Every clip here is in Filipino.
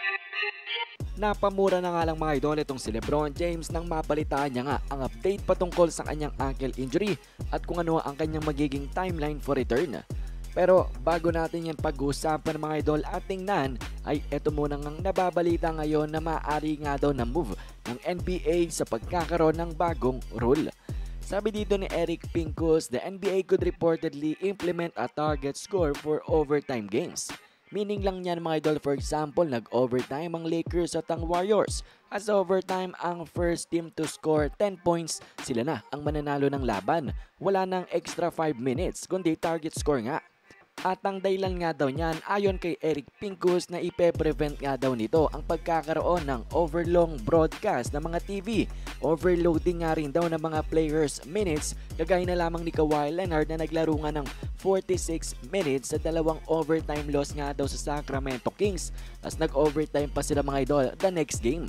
Napamura na nga lang mga idol itong si LeBron James nang mabalitaan niya nga ang update patungkol sa kanyang ankle injury at kung ano ang kanyang magiging timeline for return. Pero bago natin yan pag-uusapan mga idol at tingnan ay eto muna ngang nababalita ngayon na maaari nga daw na move ng NBA sa pagkakaroon ng bagong rule. Sabi dito ni Eric Pincus, the NBA could reportedly implement a target score for overtime games. Meaning lang yan mga idol, for example, nag-overtime ang Lakers at ang Warriors. As overtime, ang first team to score 10 points, sila na ang mananalo ng laban. Wala nang extra 5 minutes, kundi target score nga. At ang dahilan nga daw niyan, ayon kay Eric Pincus, na ipe-prevent nga daw nito ang pagkakaroon ng overlong broadcast ng mga TV. Overloading nga rin daw ng mga players minutes, kagaya na lamang ni Kawhi Leonard na naglaro nga ng 46 minutes sa dalawang overtime loss nga daw sa Sacramento Kings. As nag-overtime pa sila mga idol the next game.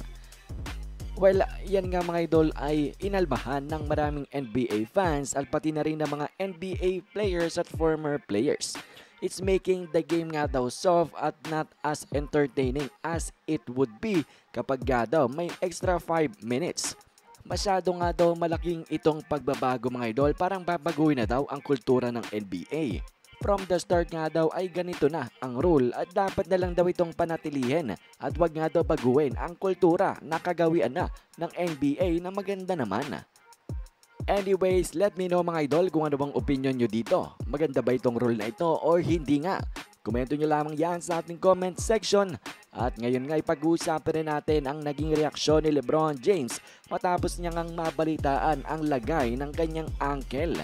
Well, yan nga mga idol ay inalbahan ng maraming NBA fans at pati na rin ng mga NBA players at former players. It's making the game nga daw soft at not as entertaining as it would be kapag nga daw may extra 5 minutes. Masyado nga daw malaking itong pagbabago mga idol, parang babaguhin na daw ang kultura ng NBA. From the start nga daw ay ganito na ang rule at dapat na lang daw itong panatilihin at wag nga daw baguhin ang kultura na kagawian na ng NBA na maganda naman. Anyways, let me know mga idol kung ano bang opinion nyo dito. Maganda ba itong rule na ito or hindi nga? Komento nyo lamang yan sa ating comment section. At ngayon nga ipag-uusapan rin natin ang naging reaksyon ni LeBron James matapos niya ngang mabalitaan ang lagay ng kanyang ankle.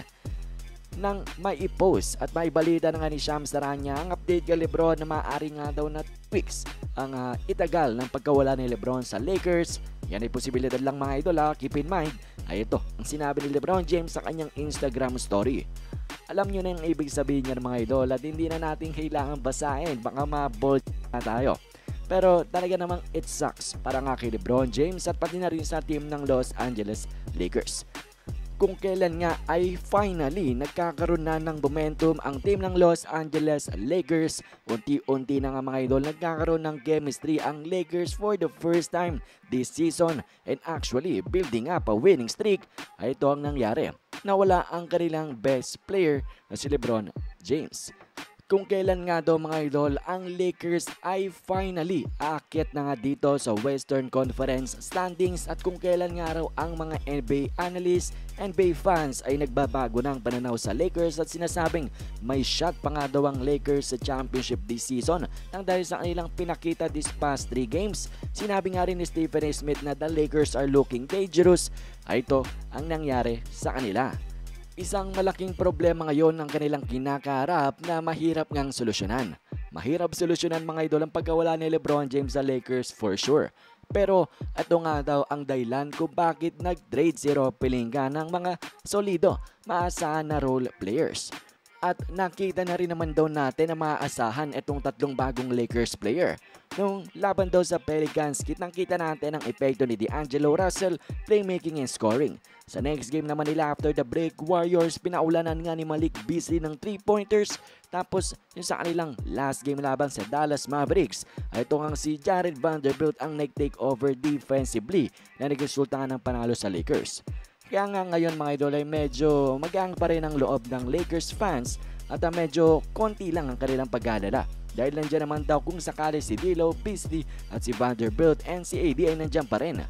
Nang mai-post at maibalita na nga ni Shams Charania ang update kay LeBron na maaari nga daw na tweaks ang itagal ng pagkawala ni LeBron sa Lakers. Yan ay posibilidad lang mga idol keep in mind. Ay ito ang sinabi ni LeBron James sa kanyang Instagram story. Alam nyo na yung ibig sabihin niya mga idol at hindi na natin kailangan basahin, baka ma-bold na tayo. Pero talaga namang it sucks para nga kay LeBron James at pati na rin sa team ng Los Angeles Lakers. Kung kailan nga ay finally nagkakaroon na ng momentum ang team ng Los Angeles Lakers. Unti-unti na nga mga idol nagkakaroon ng chemistry ang Lakers for the first time this season and actually building up a winning streak. Ay ito ang nangyari. Nawala ang kanilang best player na si LeBron James. Kung kailan nga daw mga idol ang Lakers ay finally aakyat na nga dito sa Western Conference standings at kung kailan nga raw ang mga NBA analysts, NBA fans ay nagbabago ng pananaw sa Lakers at sinasabing may shot pa nga daw ang Lakers sa championship this season nang dahil sa kanilang pinakita this past 3 games. Sinabi nga rin ni Stephen A. Smith na the Lakers are looking dangerous. Ay ito ang nangyari sa kanila. Isang malaking problema ngayon ng kanilang kinakaharap na mahirap ngang solusyonan. Mahirap solusyonan mga idol ang pagkawala ni LeBron James sa Lakers for sure. Pero ito nga daw ang dahilan kung bakit nag-trade si Rob Pelinka ng mga solido, maasahan na role players. At nakita na rin naman daw natin na maaasahan itong tatlong bagong Lakers player. Nung laban daw sa Pelicans, kitang-kita natin ang epekto ni D'Angelo Russell, playmaking and scoring. Sa next game naman nila after the break, Warriors pinaulanan nga ni Malik Beasley ng 3-pointers. Tapos yung sa kanilang last game laban sa Dallas Mavericks, ay ito nga si Jared Vanderbilt ang nag-take over defensively na nagresulta nga ng panalo sa Lakers. Kaya nga ngayon mga idol ay medyo magaan pa rin ang loob ng Lakers fans at medyo konti lang ang kanilang pag-alala. Dahil nandiyan naman daw kung sakali si D'Lo, Beasley at si Vanderbilt and si AD ay nandiyan pa rin.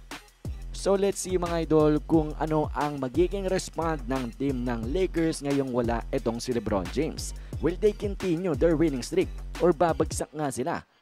So let's see mga idol kung ano ang magiging respond ng team ng Lakers ngayong wala itong si LeBron James. Will they continue their winning streak or babagsak nga sila?